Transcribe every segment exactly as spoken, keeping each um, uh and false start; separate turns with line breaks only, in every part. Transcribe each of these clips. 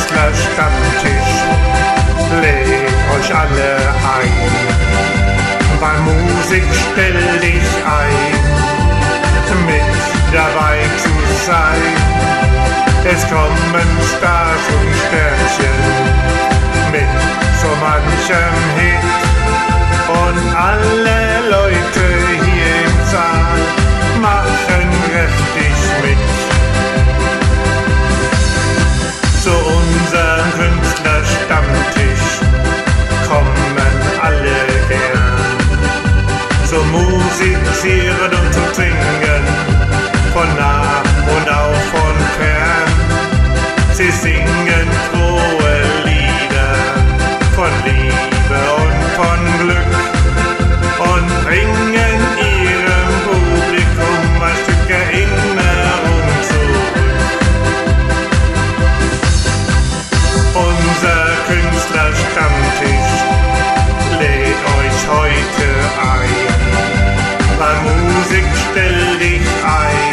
Künstlerstammtisch lädt euch alle ein. Bei Musik stell dich ein, mit dabei zu sein. Es kommen Stars und Sternchen mit so manchem Hit. Und alle Leute hier im Saal machen kräftig mit. Zu unserem Künstlerstammtisch kommen alle gern. Zum Musizieren und zu Trinken, von nah und auch von fern. Sie singen frohe Lieder von Liebe und von Glück und bringen ihrem Publikum ein Stück Erinnerung zurück. Unser Künstlerstammtisch lädt euch heute ein. Bei Musik stell dich ein,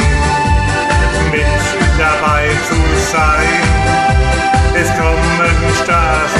mit dabei zu sein. Es kommen Stars